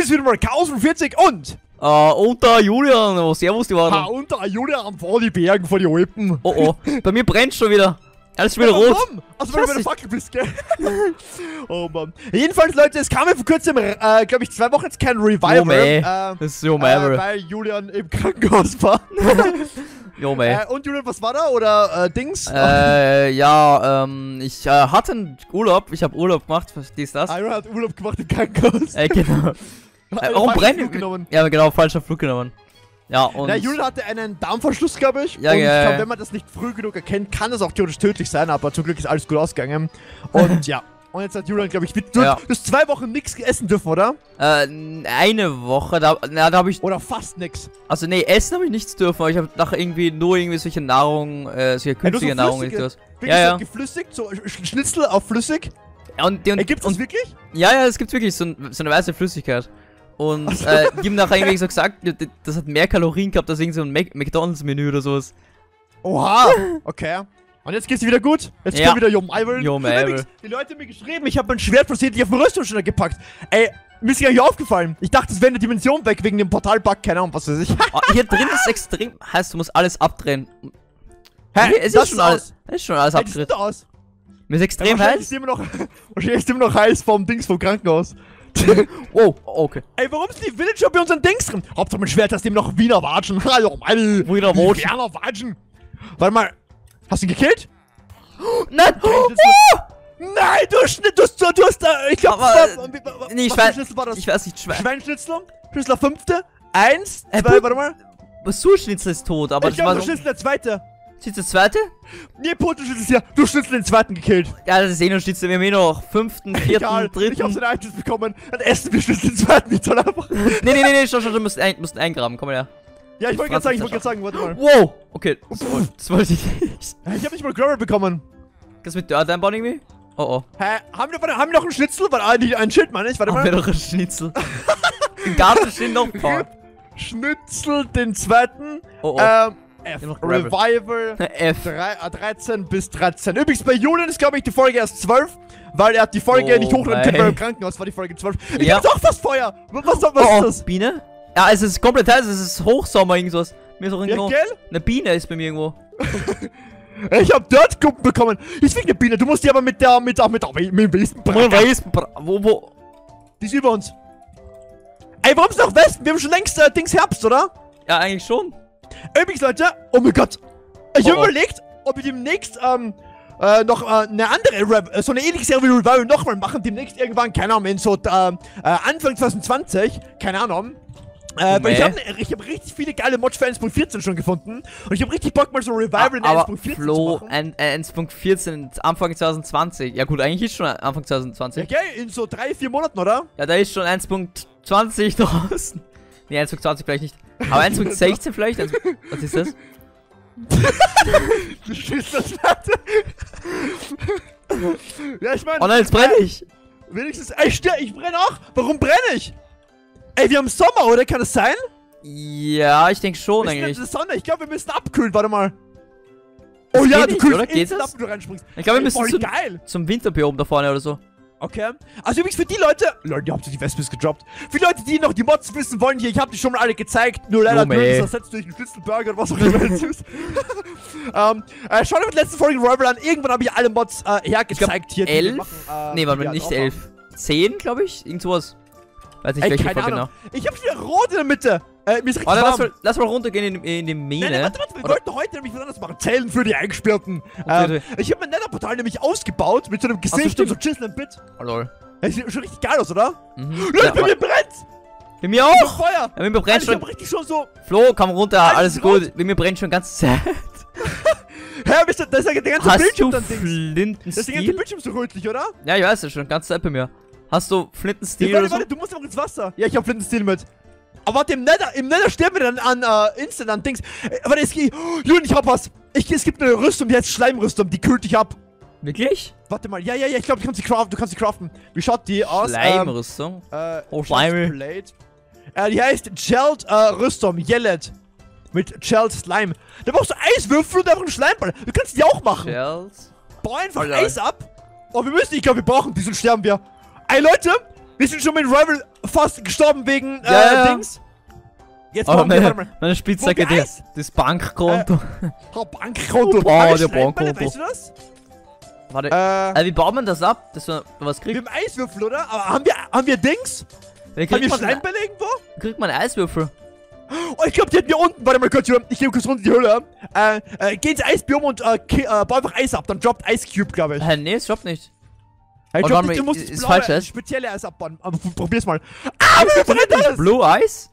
ist wieder mal Chaos45 und... Und der Julian, oh, servus, die waren. Und der Julian vor die Bergen, vor die Alpen. Oh, bei mir brennt schon wieder. Alles schon wieder rot. Warum? Also weil du bei der Fackel bist, gell? Oh Mann. Jedenfalls, Leute, es kam ja vor kurzem, glaube ich, 2 Wochen jetzt kein Revival. Jo, mei. Das ist jo, mei. Weil Julian im Krankenhaus war. Jo, mei. Und Julian, was war da? Oder Dings? Ja, ich hatte einen Urlaub. Ich habe Urlaub gemacht, verstehst du das? Julian hat Urlaub gemacht im Krankenhaus. Genau. Warum brennt? Ja, genau, falscher Flug genommen. Ja, und... Na, Julian hatte einen Darmverschluss, glaube ich. Ja, und ich ja. glaube, wenn man das nicht früh genug erkennt, kann das auch theoretisch tödlich sein, aber zum Glück ist alles gut ausgegangen. Und ja. Und jetzt hat Julian, glaube ich, du hast 2 Wochen nichts essen dürfen, oder? Eine Woche, da habe ich... Oder fast nix. Also, nee, essen habe ich nichts dürfen, aber ich habe nachher nur irgendwie solche Nahrung, solche künstliche Nahrung. Ja. Geflüssigt, so Schnitzel auf flüssig. Gibt's das wirklich? Ja, es gibt wirklich so eine weiße Flüssigkeit. Und die haben nachher irgendwie so gesagt, das hat mehr Kalorien gehabt als irgend so ein McDonalds-Menü oder sowas. Oha, okay. Und jetzt geht's dir wieder gut? Jetzt kommt wieder Jo Meivel. Die Leute haben mir geschrieben, ich habe mein Schwert versehentlich auf den Rüstungsständer gepackt. Ey, mir ist gar nicht aufgefallen. Ich dachte, es wäre eine Dimension weg wegen dem Portalbug, keine Ahnung, was weiß ich. Hier drin ist extrem heiß, du musst alles abdrehen. Hä? Es ist schon alles abgedreht. Mir ist extrem heiß. Wahrscheinlich ist immer noch heiß vom Krankenhaus. Wow, okay. Ey, warum ist die Villager bei unseren Dings drin? Hauptsache mein Schwert hast eben noch Wiener Watschen. Hallo, Mann. Wiener Watschen. Warte mal. Hast du ihn gekillt? Nein! Nein, du hast, ich glaube, nee, ich weiß nicht, Schweinschnitzel, Schlüssel 5. 1, 2, warte mal. Surschnitzel ist tot, aber ich glaube, du Schnitzel der 2. Ist der 2.? Nee, Potenschnitzel ist ja, du Schnitzel den 2. gekillt. Ja, das ist eh nur Schnitzel, wir haben eh noch 5., 4., 3. Ich hab so ein Items bekommen, dann essen wir Schnitzel den 2. nicht so einfach. Nee, schon, du musst eingraben, komm her. Ja, ich wollte gerade sagen, warte mal. Wow, okay, das wollte ich nicht. Ich hab nicht mal Gravel bekommen. Kannst du mit Dirt einbauen irgendwie? Oh. Hä, haben wir noch ein Schnitzel? ein Schild, meine ich, warte mal. Haben wir noch ein Schnitzel? Im Garten stehen noch ein paar. Schnitzel den 2. F. Revival. F. 13 bis 13. Übrigens, bei Julian ist, glaube ich, die Folge erst 12. Weil er hat die Folge nicht hochladen können, weil im Krankenhaus war die Folge 12. Ich hab doch fast Feuer. Was ist das? Biene? Ja, es ist komplett heiß, es ist Hochsommer, irgendwas. Mir ist auch irgendwo... Ja, gell? Eine Biene ist bei mir irgendwo. Ich hab Dirt-Kuppen bekommen. Ich will eine Biene, du musst die aber mit dem Wespenbraten. Wo? Die ist über uns. Ey, warum ist noch Westen? Wir haben schon längst Dings Herbst, oder? Ja, eigentlich schon. Übrigens, Leute, oh mein Gott. Ich hab überlegt, ob wir demnächst, noch eine andere, so eine ähnliche Serie wie Revival nochmal machen. Demnächst irgendwann, keine Ahnung, in so Anfang 2020, keine Ahnung. Weil ich hab richtig viele geile Mods für 1.14 schon gefunden. Und ich hab richtig Bock, mal so Revival in 1.14 zu machen. 1.14 Anfang 2020. Ja gut, eigentlich ist schon Anfang 2020. Ja, gell? In so 3-4 Monaten, oder? Ja, da ist schon 1.20 draußen. Ne, 1.20 vielleicht nicht. Aber 1.16 vielleicht? Was ist das? Du schießt das Werte. Ja, ich meine... Oh nein, jetzt brenne ich. Wenigstens... Ey, ich brenne auch. Warum brenne ich? Ey, wir haben Sommer, oder? Kann das sein? Ja, ich denke schon eigentlich. Sonne. Ich glaube, wir müssen abkühlen. Warte mal. Oh ja, du kühlst instant ab, wenn du reinspringst. Ich glaube, wir müssen zum Winterbiom da vorne oder so. Okay. Also übrigens für die Leute... Leute, ihr habt die Wespis gedroppt. Für die Leute, die noch die Mods wissen wollen, hier, ich habe die schon mal alle gezeigt. Nur leider ist ersetzt durch einen Schnitzelburger oder was auch immer es ist. Schaut euch die letzte Folge Revival an. Irgendwann habe ich alle Mods hergezeigt. Hier, 11? Nee, warte mal, nicht 11. 10, glaube ich? Irgend sowas. Weiß nicht, welche Folge genau. Ich hab wieder rot in der Mitte. Mir ist richtig warm. Lass mal runtergehen in die Mine. Nein, warte, wir wollten heute nämlich was anderes machen. Zählen für die Eingesperrten. Ich hab mein Netherportal nämlich ausgebaut mit so einem Gesicht und so Chisel and Bit. Oh lol. Das sieht schon richtig geil aus, oder? Leute, bei mir brennt's! Bei mir auch! Feuer! Bei mir brennt schon. Ich hab richtig schon so... Flo, komm runter, alles gut. Bei mir brennt schon ganz Zeit. Hä, das ist ja der ganze Bildschirm dann Flintenstil? Das ist der ganze Bildschirm so rötlich, oder? Ja, ich weiß, das ist schon ganz Zeit bei mir. Hast du Flintenstil oder so? Warte, du musst einfach ins Wasser. Ja, ich hab Flintenstil mit. Aber warte, im Nether sterben wir dann an, instant an Dings. Warte, Julian, ich hab was. Es gibt eine Rüstung, die heißt Schleimrüstung, die kühlt dich ab. Wirklich? Warte mal, ja, ich glaube, du kannst sie craften. Wie schaut die aus? Schleimrüstung? Oh, Schleim. Die heißt Gelled Rüstung, Yellet. Mit Gelled Slime. Da brauchst du Eiswürfel und einfach einen Schleimball. Du kannst die auch machen. Bau einfach Eis ab. Oh, ich glaube, wir brauchen die, sonst sterben wir. Ey, Leute, Wir sind schon mit Rival fast gestorben wegen Dings. Jetzt meine Spitzhacke, das Bankkonto. Bankkonto. Der Bankkonto. Weißt du das? Warte, wie baut man das ab, dass man was kriegt? Wir haben Eiswürfel, oder? Aber haben wir Dings? Haben wir Schleimbälle irgendwo? Kriegt man Eiswürfel? Oh, ich glaube, die hatten wir unten. Warte mal kurz, ich gehe kurz runter in die Höhle. Geh ins Eisbiom und bau einfach Eis ab. Dann droppt Ice Cube, glaube ich. Nee, es droppt nicht. Hey, du musst ist falsch, spezielle Eis abbauen. Aber probier's mal. Ah, wie brennt das? Blue Ice?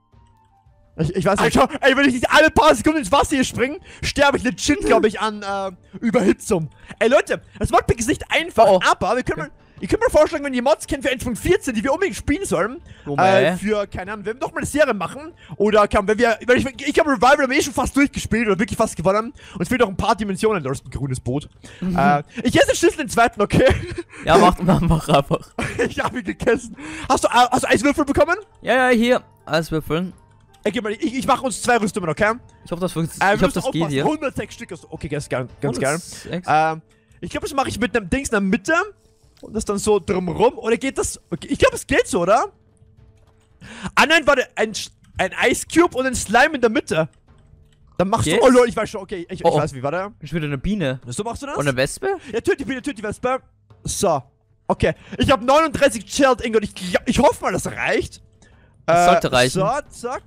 Ich weiß nicht. Alter, ey, wenn ich nicht alle paar Sekunden ins Wasser hier springe, sterbe ich legit, glaube ich, an Überhitzung. Ey, Leute, das Modpack ist nicht einfach, aber ihr könnt mir vorschlagen, wenn ihr Mods kennt für 1.14, die wir unbedingt spielen sollen, für, keine Ahnung, wenn wir doch mal eine Serie machen, oder ich habe Revival schon fast durchgespielt, oder wirklich fast gewonnen, und es fehlt noch ein paar Dimensionen, da ist ein grünes Boot. Ich esse den Schlüssel den zweiten, okay? Ja, mach einfach. Ich habe ihn gegessen. Hast du Eiswürfel bekommen? Ja, hier, Eiswürfeln. Ich mache uns 2 Rüstungen, okay? Ich hoffe, das funktioniert. Ich hoffe, das geht hier. 106 Stück. Okay, ganz geil. Ich glaube, das mache ich mit einem Dings in der Mitte. Und das dann so drumrum. Oder geht das? Okay, ich glaube, es geht so, oder? Ah, nein, warte. Ein Ice Cube und ein Slime in der Mitte. Dann machst du. Oh, Lol, ich weiß schon. Okay, ich weiß wie, warte. Ich will eine Biene. So machst du das? Und eine Wespe? Ja, töt die Biene, töt die Wespe. So. Okay. Ich habe 39 Chilled Ingot. Ich hoffe mal, das reicht. Das sollte reichen. So, zack.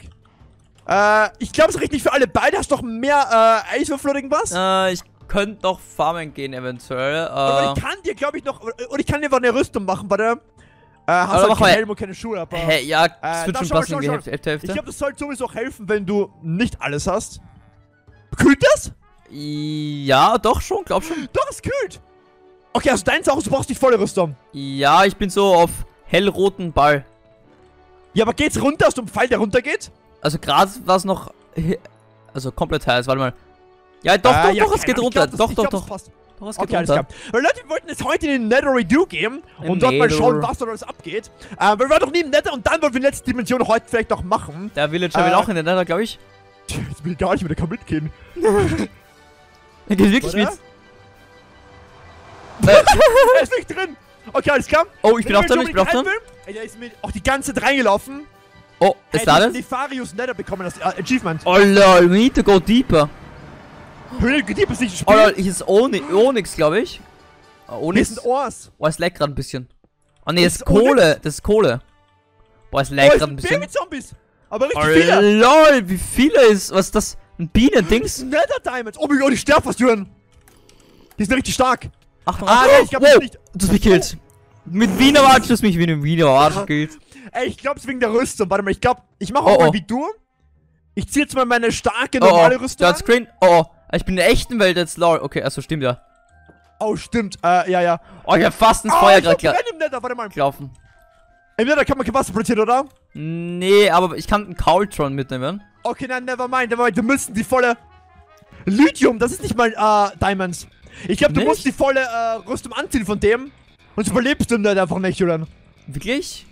Ich glaube, es reicht nicht für alle beide. Hast du noch mehr Eiswürfel oder irgendwas? Ich könnte noch farmen gehen, eventuell. Aber ich kann dir, glaube ich, noch. Und ich kann dir eine Rüstung machen, warte. Hast du keinen Helm und keine Schuhe, aber. Ja, das wird schon passen, die Hälfte. Ich glaube, das sollte sowieso auch helfen, wenn du nicht alles hast. Kühlt das? Ja, doch schon, glaub schon. Doch, es kühlt. Okay, also deins auch, du brauchst die volle Rüstung. Ja, ich bin so auf hellroten Ball. Ja, aber geht's runter? Hast du einen Pfeil, der runtergeht? Also gerade war es noch... Also komplett heiß, warte mal. Ja, doch, es geht runter. Doch, es geht runter. Alles klar. Weil Leute, wir wollten jetzt heute in den Nether Redo gehen und dort mal schauen, was da alles abgeht. Weil wir waren doch nie im Nether und dann wollten wir die letzte Dimension heute vielleicht noch machen. Der Villager will auch in den Nether, glaube ich. Jetzt will ich gar nicht mehr, der kann mitgehen. Er geht wirklich mit. Er ist nicht drin. Okay, alles klar. Oh, ich bin auch drin, Ey, der ist mir auch die ganze Zeit reingelaufen. Oh, ist da das? Nefarious Nether bekommen, das Achievement. Oh lol, we need to go deeper. Deep ist nicht ein Spiel. Oh lol, hier ist Onyx, glaube ich. Onyx? Hier sind Ors. Oh, es leckt gerade ein bisschen. Oh ne, das ist Kohle. Das ist Kohle. Boah, es leckt gerade ein bisschen. Baby-Zombies. Aber richtig viele. Lol, wie viele ist. Was ist das? Ein Bienen-Dings? Nether Diamonds. Oh mein Gott, ich sterbe fast, Jürgen. Die sind richtig stark. Achtung, nee, ich glaub, das nicht. Du hast mich gekillt. Mit Wiener Watsch, du hast mich wie eine Wiener Watsch gekillt. Ey, ich glaube es wegen der Rüstung. Warte mal, ich glaube, ich mache auch mal wie du. Ich ziehe jetzt mal meine starke, normale Rüstung an. Screen. Oh, ich bin in der echten Welt jetzt lol. Okay, achso, stimmt ja. Oh, stimmt. Ja. Oh, ich hab fast ins Feuer gerade gelaufen. Im Nether kann man Wasser produzieren, oder? Nee, aber ich kann einen Kaultron mitnehmen. Okay, nein, nevermind. Wir müssen die volle... Lithium, das ist nicht mal, Diamonds. Ich glaube, du musst die volle, Rüstung anziehen von dem. Und du überlebst du im Nether einfach nicht, oder? Wirklich?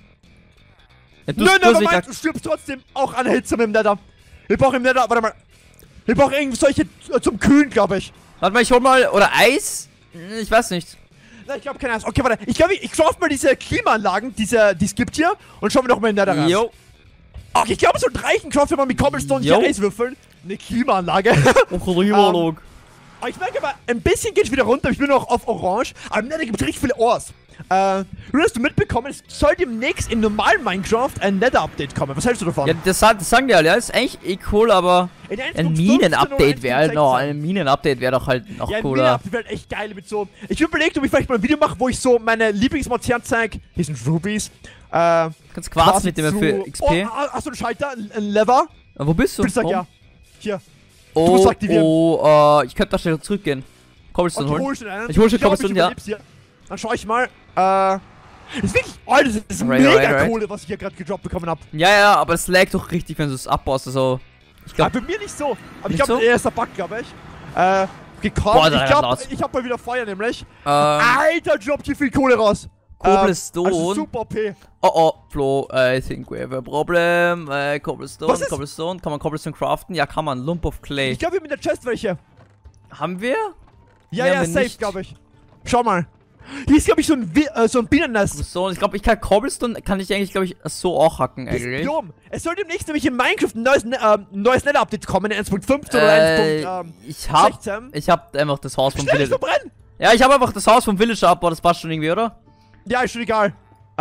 Ja, nevermind, du stirbst trotzdem auch an Hitze im Nether. Wir brauchen im Nether, warte mal. Wir brauchen irgendwie solche zum Kühlen, glaube ich. Warte mal, ich hol mal, oder Eis? Ich weiß nicht. Nein, ich glaube kein Eis. Okay, warte. Ich glaube, ich schaue mal diese Klimaanlagen, die es gibt hier. Und schauen wir noch mal in den Nether rein. Jo. Okay, ich glaube, so reichen kaufen wir mal mit Cobblestone hier Eiswürfeln. Eine Klimaanlage. Klimaanlage. Ich merke aber, ein bisschen geht es wieder runter. Ich bin noch auf Orange. Aber im Nether gibt es richtig viele Ors. Nur hast du mitbekommen, es soll demnächst im normalen Minecraft ein Nether-Update kommen. Was hältst du davon? Ja, das sagen die alle. Ja, ist eigentlich cool, aber ein Minen-Update wäre doch halt noch cooler. Ein Minen-Update wäre echt geil mit so... Ich überlegt, ob ich vielleicht mal ein Video mache, wo ich so meine Lieblingsmods herzeige. Hier sind Rubies. Kannst Quarz mitnehmen für XP. Oh, hast du einen Schalter? Ein Lever? Wo bist du? Bitte sag ja. Hier. Du musst aktivieren. Ich könnte da schnell zurückgehen. Cobblestone holen. Ich hol schon Cobblestone, ja. Dann schau ich mal. Das ist wirklich. Oh, das ist mega Kohle, was ich hier gerade gedroppt bekommen habe. Ja, aber es lag doch richtig, wenn du es abbaust. Also. Ich glaube. Bei mir nicht so. Aber ich glaube, er ist der Bug, glaube ich. Gekommen. Ich hab mal wieder Feuer, nämlich. Alter, droppt hier viel Kohle raus. Cobblestone. Also super OP. Oh, Flo, I think we have a problem. Cobblestone. Kann man Cobblestone craften? Ja, kann man. Lump of Clay. Ich glaube, wir haben in der Chest welche. Haben wir? Ja, safe, glaube ich. Schau mal. Hier ist, glaube ich, so ein Bienennest. So, ich glaube, ich kann Cobblestone, kann ich eigentlich, glaube ich, so auch hacken, eigentlich. Es soll demnächst nämlich in Minecraft ein neues Nether-Update kommen, 1.15 oder 1.16. Ich hab einfach das Haus vom Villager. Ja, ich habe einfach das Haus vom Villager abgebaut, das passt schon irgendwie, oder? Ja, ist schon egal.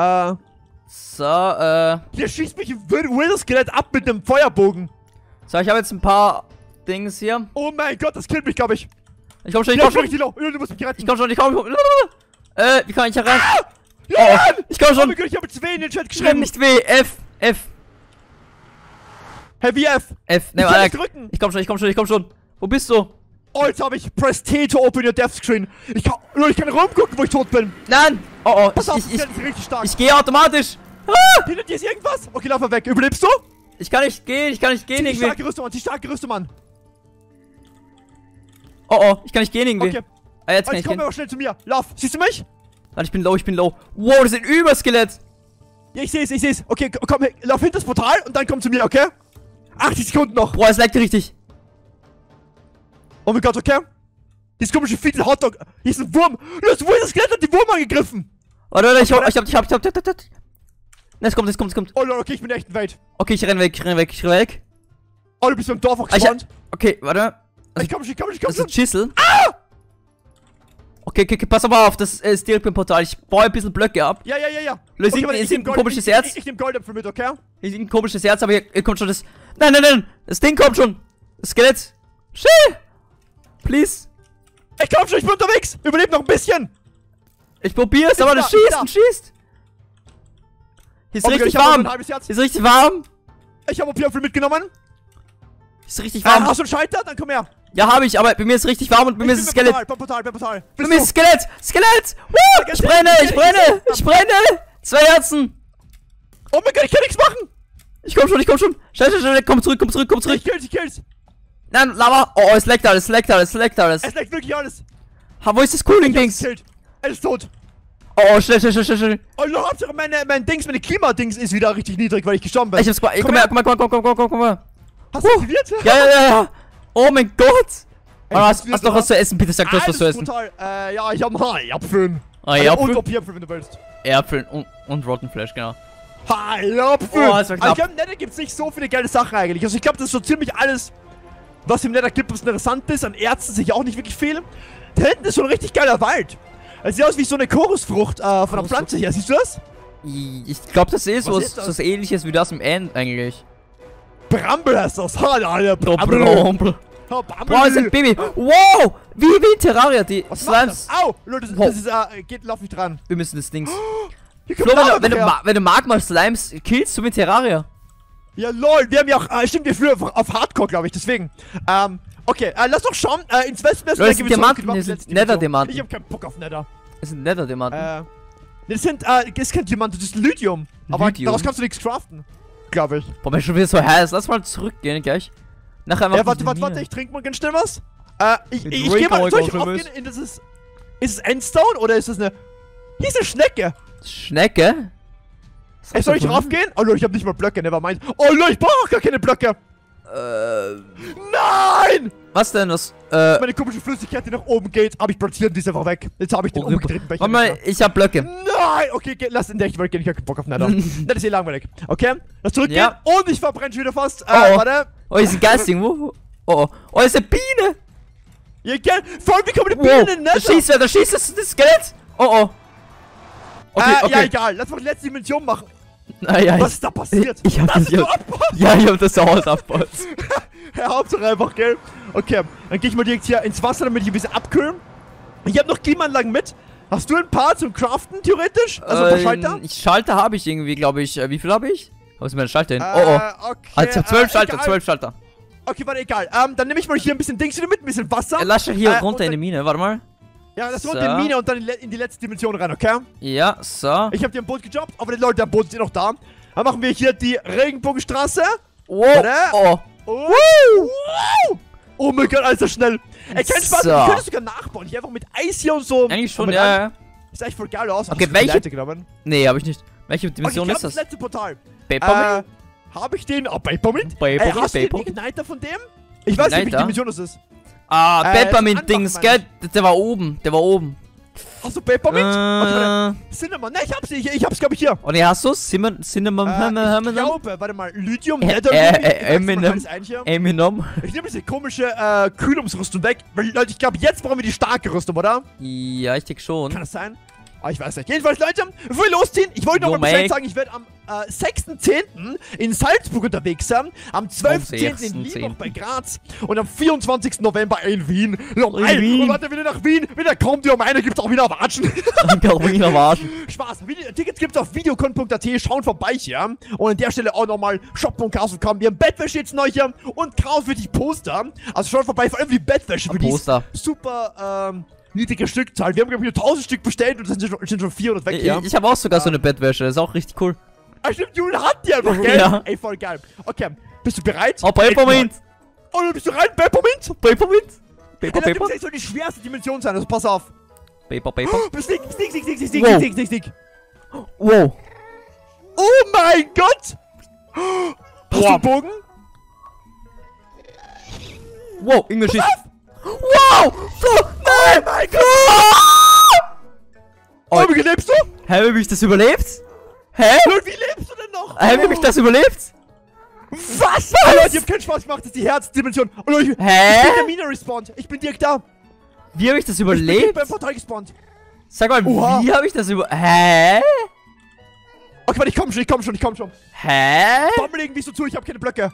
Hier schießt mich ein Wither-Skelett ab mit einem Feuerbogen. So, ich habe jetzt ein paar Dings hier. Oh mein Gott, das killt mich, glaube ich. Ich komm schon, ich komm schon. Du musst mich retten. Ich komm schon, ich komm. Wie kann ich hier rein? Ja, ich komm schon. Oh mein Gott, ich habe jetzt W in den Chat geschrieben. Nicht W, F. Hey, wie F? Ne, Alter. Ich komm schon. Wo bist du? Oh, jetzt habe ich Press T to open your death screen. Ich kann rumgucken, wo ich tot bin. Nein. Oh, pass auf, das ist richtig stark. Ich gehe automatisch. Hinter dir ist irgendwas? Okay, lauf mal weg. Überlebst du? Ich kann nicht gehen irgendwie. Die starke Rüstung an. Oh, ich kann nicht gehen irgendwie. Okay. Jetzt kann ich komm aber schnell zu mir. Lauf. Siehst du mich? Warte, ich bin low. Wow, das ist ein Überskelett. Ja, ich seh's. Okay, komm, lauf hinter das Portal und dann komm zu mir, okay? 80 Sekunden noch. Boah, es lag richtig. Oh mein Gott, okay? Dieses komische Fiedel Hotdog. Hier ist ein Wurm. Das Skelett hat die Wurm angegriffen. Warte, ich hab. Es kommt. Oh Lord, okay, ich bin in der echten Welt. Okay, ich renn weg. Oh, du bist beim Dorf auch gespawnt. Okay, warte. Also, ich komm schon. Das ist ein Schüssel. Okay, pass aber auf, das ist direkt beim Portal. Ich baue ein bisschen Blöcke ab. Ja. Löse ich ein komisches Herz. Ich nehm Goldäpfel mit, okay? Ich nehm ein komisches Herz, aber hier kommt schon das... Nein, das Ding kommt schon. Das Skelett. Chill. Please. Ich komm schon, ich bin unterwegs. Überleb noch ein bisschen. Ich probier's, aber das schießt. Hier ist richtig warm. Ich habe Apfel mitgenommen. Ist richtig warm. Hast du einen Schalter? Dann komm her. Ja, habe ich, aber bei mir ist richtig warm und bei mir ist das Skelett. Beim Portal. Bei mir ist Skelett. Woo! Ich brenne. 2 Herzen. Oh mein Gott, ich kann nichts machen. Ich komm schon. Schnell. Komm zurück. Ich kill's. Nein, Lava. Oh, es leckt alles. Es leckt wirklich alles. Wo ist das Cooling-Dings? Er ist tot. Oh, schnell. Oh, noch Hauptsache meine Klimadings ist wieder richtig niedrig, weil ich gestorben bin. Ich hab's komm her. Hast du aktiviert? Ja. Oh mein Gott. Hast noch was zu essen? Bitte sag, du hast was zu essen. Ja, ich hab einen Hai-Apfel. Und OP-Apfel, wenn du willst. Äpfel und Rotten Flash, genau. Hai-Apfel. Oh, das war knapp. Ich glaube, im Nether gibt's nicht so viele geile Sachen eigentlich. Also ich glaube, das ist so ziemlich alles, was im Nether gibt, was interessant ist. An Ärzten sich auch nicht wirklich viel. Da hinten ist so ein richtig geiler Wald. Es sieht aus wie so eine Chorusfrucht von der Pflanze hier. Siehst du das? Ich glaube, das ist was ähnliches wie das im End eigentlich. Bramble heißt das. Bramble. Boah, ist ein Baby. Wow! Wie in Terraria, die Slimes. Au! Leute, lauf nicht dran. Wir müssen das Dings. Flo, wenn du Magma-Slimes killst, du mit Terraria. Ja, lol, wir haben ja auch, stimmt, wir früher auf Hardcore, glaube ich, deswegen. Okay, lass doch schauen, ins Westmeer das sind Diamanten, das sind Nether-Diamanten. Ich hab keinen Bock auf Nether. Das sind Nether-Diamanten. Das ist kein Diamant, das ist Lydium. Aber daraus kannst du nichts craften. Glaube ich. Boah, mir ist schon wieder so heiß. Lass mal zurückgehen gleich. Nachher einfach. Ja, warte, ich trinke mal ganz schnell was. Ich geh mal, soll ich raufgehen in dieses... Ist es Endstone oder ist es eine... Hier ist eine Schnecke. Schnecke? Soll ich raufgehen? Oh Leute, ich hab nicht mal Blöcke, nevermind. Oh Leute, ich brauche gar keine Blöcke. Nein! Was denn? Meine komische Flüssigkeit, die nach oben geht, aber ich platziere die ist einfach weg. Jetzt habe ich den umgedrehten Becher. Warte mal, ich hab Blöcke. Nein! Okay, lass in der Welt gehen, ich hab keinen Bock auf Nether. Das ist eh langweilig. Okay? Lass zurückgehen und ich verbrenne schon wieder fast. Warte. Oh, ist ein Geist irgendwo. Oh, ist eine Biene! Ja, gell? Vor allem, wie kommen die Bienen in den Nether? Da schießt das Skelett! Oh. Okay. Ja, egal. Lass mal die letzte Dimension machen. Ja, was ist da passiert? Ich hab das Haus abgebaut. Hauptsache einfach, gell? Okay, dann gehe ich mal direkt hier ins Wasser, damit ich ein bisschen abkühlen. Ich habe noch Klimaanlagen mit. Hast du ein paar zum Craften, theoretisch? Also ein paar Schalter? Schalter habe ich irgendwie, glaube ich. Wie viel habe ich? Wo ist mein Schalter hin? Okay. Also ich habe 12 Schalter. Okay, warte, egal. Dann nehme ich mal hier ein bisschen Dings wieder mit, ein bisschen Wasser. Lass hier runter in die Mine, warte mal. Ja, das runter in die Mine und dann in die letzte Dimension rein, okay? Ja, so. Ich habe dir ein Boot gejobbt, aber die Leute, der Boot sind noch da. Dann machen wir hier die Regenbogenstraße. Wow. Oh mein Gott, alles so schnell. Ey, kein Spaß, ich könnte sogar nachbauen. Hier einfach mit Eis hier und so. Eigentlich schon, ja. Sieht echt voll geil aus. Okay, welche? Nee, hab ich nicht. Welche Dimension ist das? Das letzte Portal. Papermint? Habe ich den? Papermint? Hast du den Igniter von dem? Ich weiß nicht, welche Dimension das ist. Papermint-Dings, gell? Der war oben. Hast du Peppermint? Cinnamon. Ne, ich hab's, glaube ich, hier. Oh ne, hast du's? Cinnamon? Ich glaube, warte mal, Lydium, Eminem. Ich nehme diese komische Kühlungsrüstung weg. Weil, Leute, ich glaube, jetzt brauchen wir die starke Rüstung, oder? Ja, ich denke schon. Kann das sein? Ah, ich weiß nicht. Jedenfalls, Leute, bevor wir losziehen, ich wollte noch mal Bescheid sagen, ich werde am 6.10. in Salzburg unterwegs sein, am 12.10. in Liebach bei Graz und am 24. November in Wien. Und warte, wieder nach Wien, wieder kommt ihr um eine, gibt's auch wieder Watschen. Spaß. Tickets gibt's auf videocon.at, schauen vorbei hier. Und an der Stelle auch nochmal shop.chaos.com. Wir haben Bettwäsche jetzt neu hier und Chaos für die Poster. Also schaut vorbei, vor allem die Bettwäsche für die super, niedrige Stückzahl. Wir haben, glaube ich, 1000 Stück bestellt und sind schon 400 weg, ja. Ich habe auch sogar so eine Bettwäsche, das ist auch richtig cool. Ah, stimmt, Julian hat die einfach, gell? Ja. Ey, voll geil. Okay, bist du bereit? Oh, Peppermint! Oh, bist du rein? Peppermint? Peppermint? Das muss echt so die schwerste Dimension sein, also pass auf. Paper. Stick. Wow. Oh mein Gott! Hast du einen Bogen? Wow, Englisch ist... Wow! Oh mein Gott! Oh, wie lebst du? Hä, wie hab ich das überlebt? Hä? Wie lebst du denn noch? Hä, wie hab ich das überlebt? Was? Oh, Leute, ich hab keinen Spaß gemacht, das ist die Herzdimension. Oh, Leute, hä? Ich bin der Mine respawned. Ich bin direkt da. Wie hab ich das überlebt? Ich bin beim Portal gespawnt. Sag mal, wie hab ich das überlebt? Hä? Okay, warte, ich komm schon. Hä? Bammel irgendwie so zu, ich hab keine Blöcke.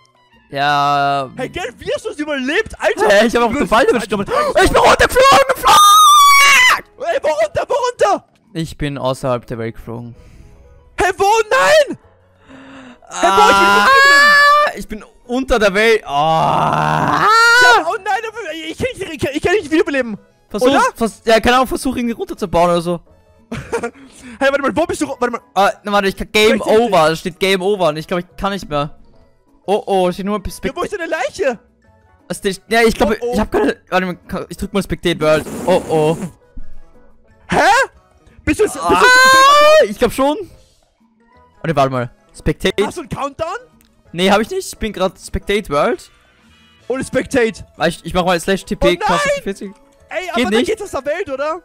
Ja. Hey, gell, wie hast du das überlebt, Alter? Hä, ich hab auch Gefallen damit gestommelt. Ich bin runtergeflogen! Ey, wo runter? Ich bin außerhalb der Welt geflogen. Hey, wo? Nein! Hey, wo? Ich bin unter der Welt. Oh, ja, oh nein, ich kann nicht wiederbeleben. Ja, keine Ahnung, versuch irgendwie runterzubauen oder so. Hey, warte mal, wo bist du? Warte mal. Warte, ich kann Game Over. Da steht Game Over und ich glaube, ich kann nicht mehr. Oh, da steht nur Spectate. Ja, wo ist denn eine Leiche? Ja, ich glaube, ich hab keine... Warte mal, ich drück mal Spectate World. Oh. Hä? Bist du ich glaube schon. Warte mal. Spectate. Hast du einen Countdown? Nee, hab ich nicht. Ich bin gerade Spectate World. Ohne Spectate. Ich mach mal /TP. Oh nein! Ey, aber dann geht's aus der Welt, oder?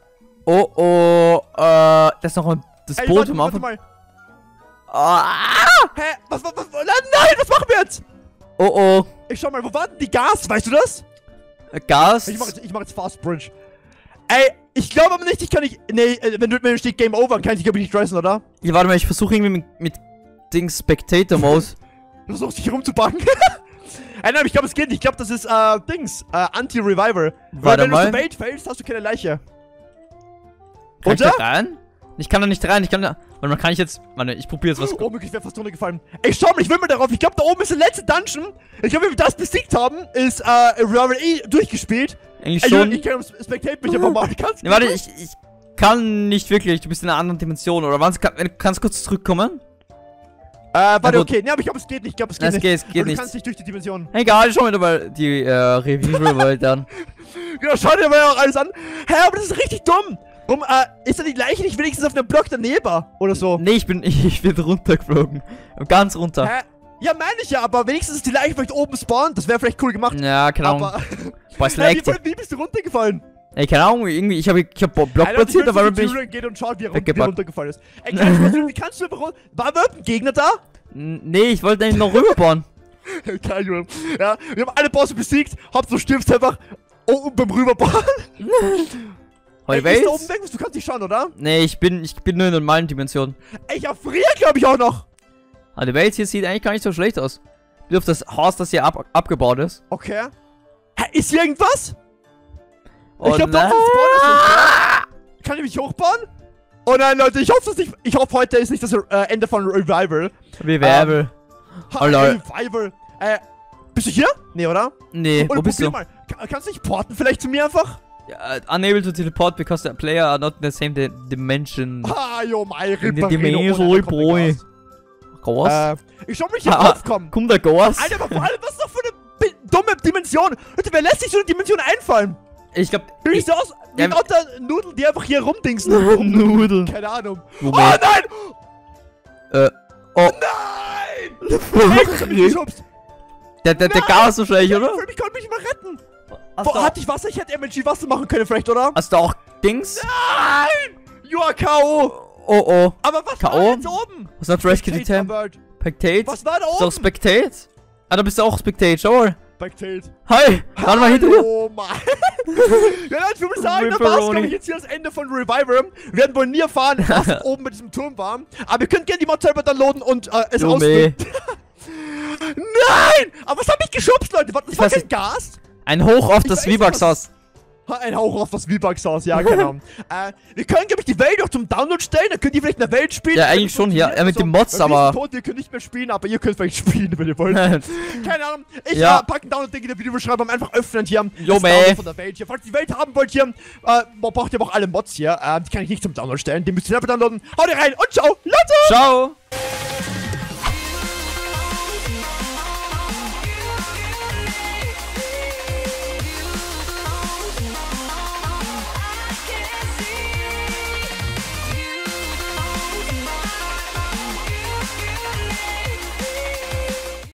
Das ist noch mal das Boot vom Anfang. Warte mal. Hä? Was? Nein, was machen wir jetzt? Oh. Ich schau mal, wo war denn die Gas? Weißt du das? Gas? Ich mach jetzt Fast Bridge. Ey, ich glaube aber nicht, ich kann nicht... Nee, wenn du steht Game Over, kann ich glaube ich nicht dressen, oder? Ja, warte mal, ich versuche irgendwie mit Dings Spectator Mode. Du versuchst dich rumzubacken. Nein, ich glaube, es geht nicht. Ich glaube, das ist, Anti-Revival. Warte mal. Wenn du zur Welt fällst, hast du keine Leiche. Kann ich da rein? Ich kann da nicht rein, Warte mal, kann ich jetzt... Warte, ich probiere jetzt was... Oh, ich wäre fast runtergefallen. Ey, schau mal, ich will mal darauf. Ich glaube, da oben ist der letzte Dungeon. Ich glaube, wenn wir das besiegt haben, ist, Revival durchgespielt. Eigentlich schon. Ich kann Spectate mich einfach mal. Nee, warte, ich kann nicht wirklich. Du bist in einer anderen Dimension, oder was? Kannst du kurz zurückkommen? Warte, okay. Nee, aber ich glaube, es geht nicht. Ich glaube, es geht nicht. Es geht nicht. Du kannst nicht durch die Dimension. Egal, schau mir mal die Review-Welt an. Genau, schau dir mal auch alles an. Hä, aber das ist richtig dumm. Warum, ist da die Leiche nicht wenigstens auf einem Block daneben? Oder so? Nee, ich bin runtergeflogen. Ganz runter. Hä? Ja, meine ich ja, aber wenigstens ist die Leiche vielleicht oben spawnt. Das wäre vielleicht cool gemacht. Ja, keine Ahnung. Aber boah, es lag. Wie bist du runtergefallen? Ey, keine Ahnung, irgendwie, ich hab Block platziert, aber bin ich geht und schaut, wie er runtergefallen ist. Ey, wie kannst du einfach runter... War überhaupt ein Gegner da? Nee, ich wollte eigentlich noch rüberbauen. Kein Junge. Ja, wir haben alle Bosse besiegt. Hauptsache du stirbst einfach oben beim Rüberbauen. Ey, bist du oben weg? Du kannst nicht schauen, oder? Nee, ich bin nur in normalen Dimensionen. Ey, ich erfriere, glaube ich, auch noch. Aber die Welt hier sieht eigentlich gar nicht so schlecht aus. Wie auf das Haus, das hier abgebaut ist. Okay. Hä, ist hier irgendwas? Oh, ich glaube, da ist kann ich mich hochbauen? Oh nein, Leute, ich hoffe das nicht. Ich hoffe, heute ist nicht das Ende von Revival. Revival. Oh, Revival. Bist du hier? Nee, oder? Nee, wo bist du? Mal. Kannst du dich porten vielleicht zu mir einfach? Unable to teleport because the player are not in the same dimension. Ah, jo, mein Dimension, boy. Gas? Ich schau mich hier aufkommen. Komm, der Gas. Alter, aber vor allem, was ist doch für eine dumme Dimension? Leute, wer lässt sich so eine Dimension einfallen? Ich glaub... Du siehst aus wie lauter Nudeln, die einfach hier rumdingsen. Nudeln. Keine Ahnung. Moment. Oh nein! Oh. Nein! Der Gas so schlecht, oder? Ich konnte mich mal retten. Hatte ich Wasser? Ich hätte MLG Wasser machen können vielleicht, oder? Hast du auch Dings. Nein! You are K.O. Oh. Aber was war da jetzt oben? Was ist noch Rescue Temp? Spectate? Was war da oben? Ist doch Spectate? Ah, da bist du auch Spectate, schau mal. Spectate. Hi! Warte mal hinter dir. Oh Mann. Ja, ich würde sagen, das war's, glaube ich, jetzt hier das Ende von Reviver. Wir werden wohl nie erfahren, was oben mit diesem Turm war. Aber ihr könnt gerne die Mod selber downloaden und es ausprobieren. Nein! Aber was hab ich geschubst, Leute? Das war kein Gas? Ein Hoch auf das V-Bucks-Haus. Ein Hauch auf das V-Bucks-Haus, ja, genau. Wir können, glaube ich, die Welt auch zum Download stellen. Dann könnt ihr vielleicht in der Welt spielen. Ja, eigentlich schon, ja. Ja, mit den Mods, aber... Ihr könnt nicht mehr spielen, aber ihr könnt vielleicht spielen, wenn ihr wollt. Keine Ahnung. Ich packe einen Download-Ding in der Videobeschreibung. Einfach öffnen hier. Jo, man. Von der Welt hier. Falls ihr die Welt haben wollt hier, braucht ihr aber auch alle Mods hier. Die kann ich nicht zum Download stellen. Die müsst ihr selber downloaden. Haut rein und ciao, Leute! Ciao!